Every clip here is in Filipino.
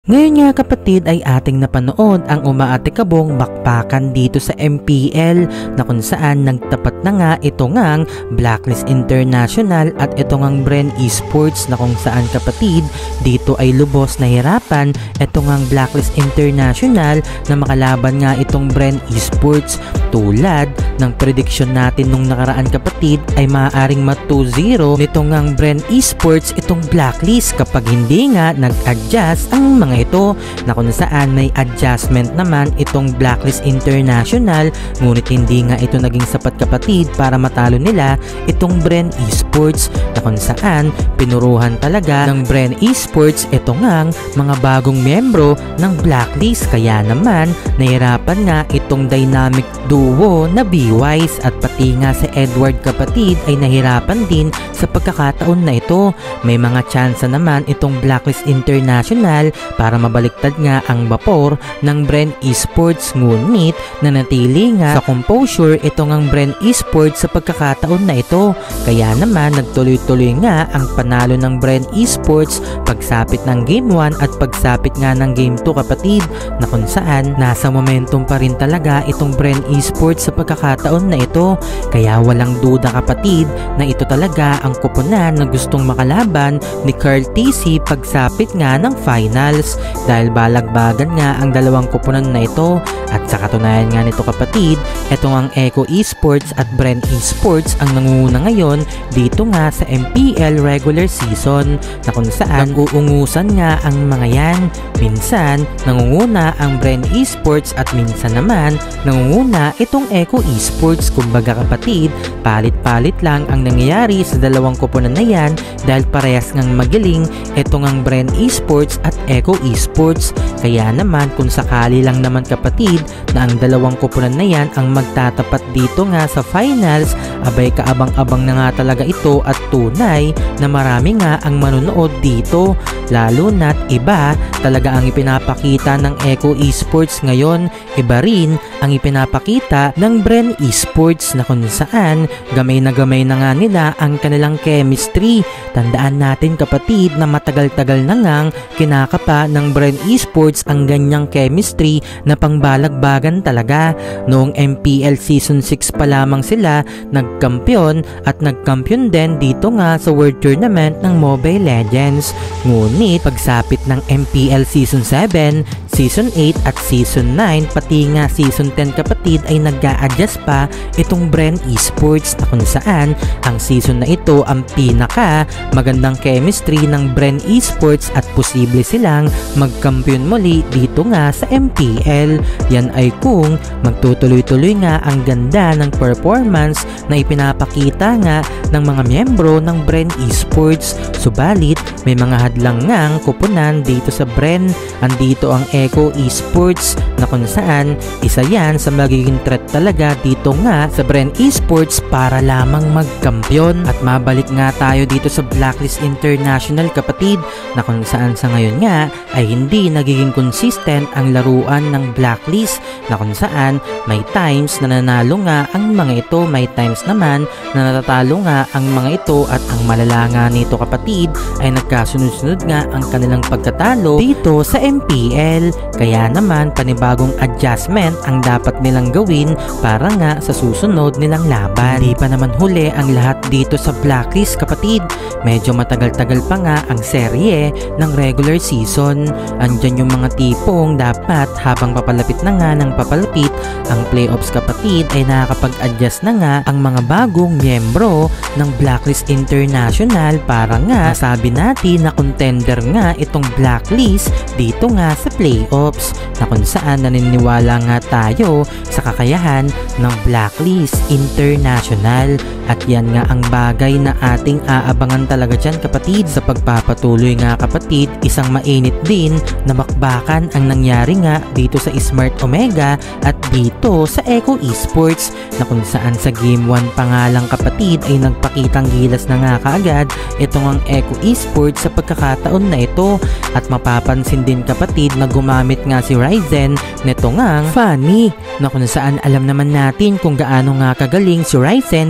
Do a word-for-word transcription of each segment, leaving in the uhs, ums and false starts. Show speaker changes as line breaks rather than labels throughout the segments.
Ngayon nga kapatid ay ating napanood ang umaatikabong bakbakan dito sa M P L na kung saan nagtapat na nga ito ngang Blacklist International at ito ngang Bren Esports na kung saan kapatid dito ay lubos na hirapan ito ngang Blacklist International na makalaban nga itong Bren Esports. Tulad ng prediction natin nung nakaraan kapatid ay maaaring ma two zero nito ngang Bren Esports itong Blacklist kapag hindi nga nag-adjust ang mga ito na kung saan may adjustment naman itong Blacklist International, ngunit hindi nga ito naging sapat kapatid para matalo nila itong Bren Esports na kung saan pinuruhan talaga ng Bren Esports ito ngang mga bagong miyembro ng Blacklist, kaya naman nahirapan nga itong dynamic duo na B-Wise at pati nga si Edward kapatid ay nahirapan din sa pagkakataon na ito. May mga tsansa naman itong Blacklist International para mabaliktad nga ang vapor ng Bren Esports, ngunit nanatili nga sa composure ito ngang Bren Esports sa pagkakataon na ito. Kaya naman nagtuloy-tuloy nga ang panalo ng Bren Esports pagsapit ng game one at pagsapit nga ng game two kapatid, na kung saan nasa momentum pa rin talaga itong Bren Esports sa pagkakataon na ito. Kaya walang duda kapatid na ito talaga ang kupunan na gustong makalaban ni Carl T C pagsapit nga ng finals, dahil balagbagan nga ang dalawang kupunan na ito. At sa katunayan nga nito kapatid, ito ang Echo Esports at Bren Esports ang nangunguna ngayon dito nga sa M P L regular season, na kung saan nag-uungusan nga ang mga yan. Minsan nangunguna ang Bren Esports at minsan naman nangunguna itong Echo Esports. Kumbaga kapatid, palit-palit lang ang nangyayari sa dalawang kupunan na yan dahil parehas ngang magaling ito ngang Bren Esports at Echo Esports. Kaya naman kung sakali lang naman kapatid na ang dalawang kupunan na yan ang magtatapat dito nga sa finals, abay kaabang-abang na nga talaga ito at tunay na marami nga ang manonood dito, lalo na't iba talaga ang ipinapakita ng Echo Esports ngayon, iba rin ang ipinapakita ng Bren Esports na kung saan gamay na gamay na nga nila ang kanilang chemistry. Tandaan natin kapatid na matagal-tagal na ngang kinakapa ng Bren Esports ang ganyang chemistry na pangbalagbagan talaga. Noong M P L Season six pa lamang sila nagkampiyon at nagkampiyon din dito nga sa World Tournament ng Mobile Legends. Ngunit pagsapit ng M P L Season seven, Season eight at Season nine pati nga Season ten kapatid ay nag-a-adjust pa itong Bren Esports, na kung saan ang season na ito ang pinaka magandang chemistry ng Bren Esports at posible silang magkampiyon muli dito nga sa M P L. Yan ay kung magtutuloy-tuloy nga ang ganda ng performance na ipinapakita nga ng mga miyembro ng Bren Esports. Subalit may mga hadlang ngang kupunan dito sa Bren. Andito ang Echo Esports na kung saan isa yan sa magiging threat talaga dito nga sa Bren Esports para lamang magkampiyon. At mabalik nga tayo dito sa Blacklist International kapatid, na kung saan sa ngayon nga ay hindi nagiging consistent ang laruan ng Blacklist, na kung saan may times na nanalo nga ang mga ito, may times naman na natatalo nga ang mga ito, at ang malala nga nito kapatid ay nagkasunod-sunod nga ang kanilang pagkatalo dito sa M P L. Kaya naman panibagong adjustment ang dapat nilang gawin para nga sa susunod nilang laban. Hindi pa naman huli ang lahat dito sa Blacklist kapatid. Medyo matagal-tagal pa nga ang serye ng regular season. Andyan yung mga tipong dapat habang papalapit na nga ng papalapit ang playoffs kapatid ay nakakapag-adjust na nga ang mga bagong miyembro ng Blacklist International para nga sabi natin na contender nga itong Blacklist dito nga sa playoffs, na kung saan naniniwala nga tayo sa kakayahan ng Blacklist International. At yan nga ang bagay na ating aabangan talaga dyan kapatid sa pagpapatuloy nga kapatid. Isang mainit din na bakbakan ang nangyari nga dito sa Smart Omega at dito sa Echo Esports, na kung saan sa game one pa nga lang kapatid ay nagpakitang gilas na nga kaagad itong ang Echo Esports sa pagkakataon na ito. At mapapansin din kapatid na gumamit nga si Ryzen nito ngang Fanny, na kung saan alam naman natin kung gaano nga kagaling si Ryzen sa paggamit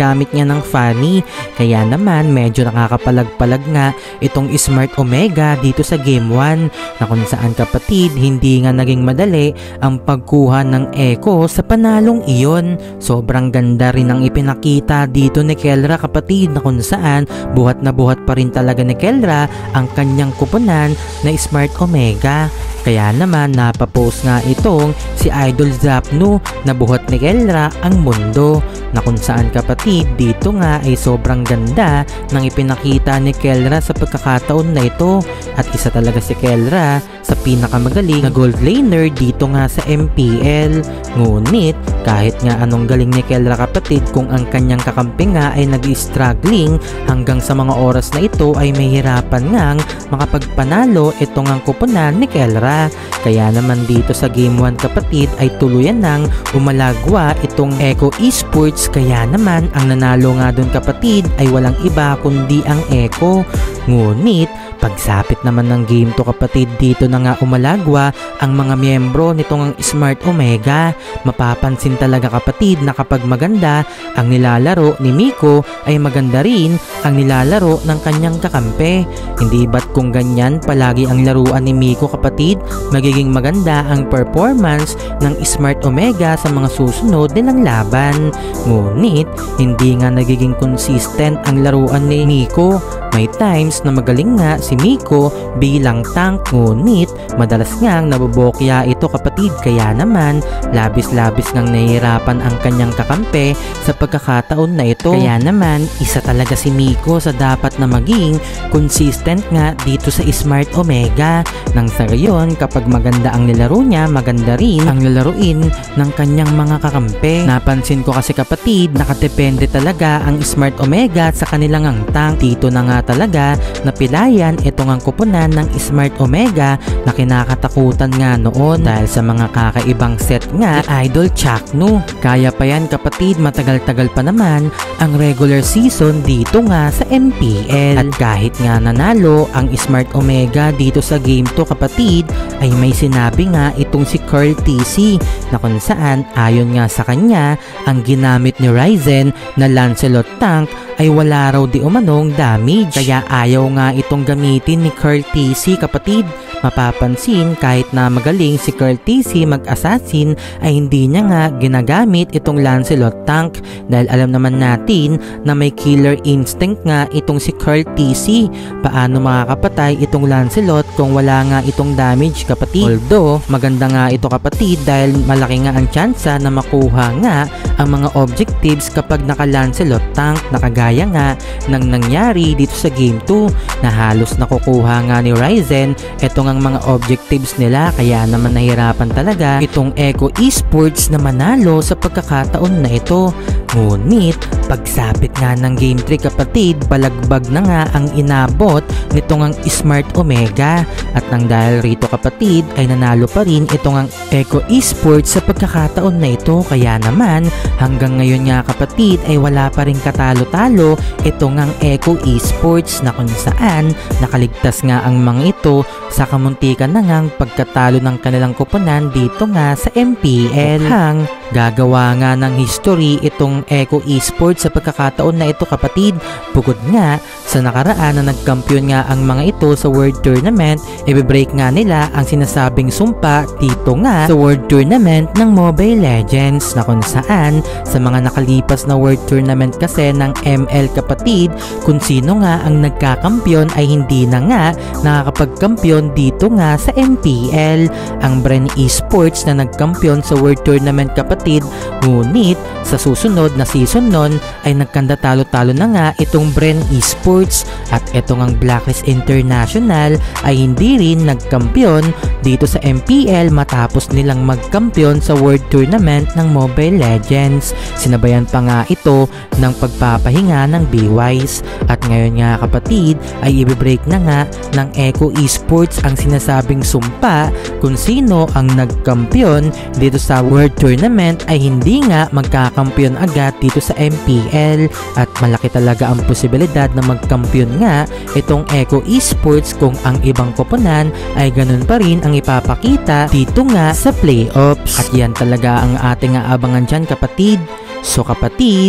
ginagamit niya ng funny. Kaya naman medyo nakakapalag-palag nga itong Smart Omega dito sa Game one na kung saan kapatid hindi nga naging madali ang pagkuha ng Echo sa panalong iyon. Sobrang ganda rin ang ipinakita dito ni Kelra kapatid na kung saan buhat na buhat pa rin talaga ni Kelra ang kanyang kuponan na Smart Omega. Kaya naman napapost nga itong si Idol Zapnu na buhat ni Kelra ang mundo na kung saan kapatid dito nga ay sobrang ganda ng ipinakita ni Kelra sa pagkakataon na ito at isa talaga si Kelra sa pinakamagaling na gold laner dito nga sa M P L. Ngunit kahit nga anong galing ni Kelra kapatid kung ang kanyang kakampi nga ay nag-struggling hanggang sa mga oras na ito ay mahirapan ngang makapagpanalo ito ngang kuponan ni Kelra. Kaya naman dito sa Game one kapatid ay tuluyan nang umalagwa itong Echo Esports. Kaya naman ang nanalo nga dun kapatid ay walang iba kundi ang Echo. Ngunit pagsapit naman ng game to kapatid dito na nga umalagwa ang mga miyembro nitong Smart Omega. Mapapansin talaga kapatid na kapag maganda ang nilalaro ni Miko ay maganda rin ang nilalaro ng kanyang kakampi. Hindi ba't kung ganyan palagi ang laruan ni Miko kapatid, magiging maganda ang performance ng Smart Omega sa mga susunod nilang laban. Ngunit hindi nga nagiging consistent ang laruan ni Miko. May times na magaling nga si Miko bilang tank, ngunit madalas ngang nabobokya ito kapatid. Kaya naman labis-labis ngang nahihirapan ang kanyang kakampi sa pagkakataon na ito. Kaya naman isa talaga si Miko sa dapat na maging consistent nga dito sa Smart Omega. Nang sa gayon kapag maganda ang nilaro niya, maganda rin ang lalaruin ng kanyang mga kakampi. Napansin ko kasi kapatid nakadepende talaga ang Smart Omega sa kanilang ang tank. Dito na nga talaga napilayan itong ang kuponan ng Smart Omega na kinakatakutan nga noon dahil sa mga kakaibang set nga ni Idol Chaknu. Kaya pa yan kapatid, matagal-tagal pa naman ang regular season dito nga sa M P L. At kahit nga nanalo ang Smart Omega dito sa game to kapatid, ay may sinabi nga itong si Carl T C na kung saan ayon nga sa kanya ang ginamit ni Ryzen na Lancelot tank ay wala raw di umanong damage. Kaya ayaw nga itong gamitin ni Carl T C kapatid. Mapapansin kahit na magaling si Carl T C mag-assassin ay hindi niya nga ginagamit itong Lancelot tank dahil alam naman natin na may killer instinct nga itong si Carl T C. Paano makakapatay itong Lancelot kung wala nga itong damage kapatid? Although maganda nga ito kapatid dahil malaki nga ang tsansa na makuha nga ang mga objectives kapag naka Lancelot tank, nakagaya nga ng nangyari dito sa game two na halos nakukuha nga ni Ryzen itong ang mga objectives nila. Kaya naman nahirapan talaga itong Echo Esports na manalo sa pagkakataon na ito. Ngunit pagsapit nga ng game three kapatid, balagbag na nga ang inabot nitong ang Smart Omega. At nang dahil rito kapatid ay nanalo pa rin itong ang Echo Esports sa pagkakataon na ito. Kaya naman hanggang ngayon nga kapatid ay wala pa rin katalo-talo itong ang Echo Esports na kung saan nakaligtas nga ang mga ito sa kamuntikan na ngang pagkatalo ng kanilang kuponan dito nga sa M P L. Hang gagawa nga ng history itong Echo Esports sa pagkakataon na ito kapatid. Bukod nga sa nakaraan na nagkampiyon nga ang mga ito sa World Tournament, i-break nga nila ang sinasabing sumpa dito nga sa World Tournament ng Mobile Legends na kung saan sa mga nakalipas na World Tournament kasi ng M L kapatid, kung sino nga ang nagkakampiyon ay hindi na nga nakakapagkampiyon dito nga sa M P L. Ang Bren Esports na nagkampiyon sa World Tournament kapatid, ngunit sa susunod na season nun ay nagkanda-talo-talo na nga itong Bren Esports at itong ang Blacklist International ay hindi rin nagkampiyon dito sa M P L matapos nilang magkampiyon sa World Tournament ng Mobile Legends. Sinabayan pa nga ito ng pagpapahinga ng B-Wise at ngayon nga kapatid ay i-break na nga ng Echo Esports ang sinasabing sumpa kung sino ang nagkampiyon dito sa World Tournament ay hindi nga magkakampiyon agad dito sa M P L at malaki talaga ang posibilidad na magkampiyon nga itong Echo Esports kung ang ibang koponan ay ganun pa rin ang ipapakita dito nga sa playoffs. At yan talaga ang ating aabangan dyan kapatid. So kapatid,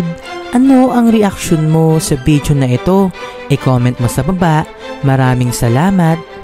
Ano ang reaksyon mo sa video na ito? I-comment mo sa baba. Maraming salamat!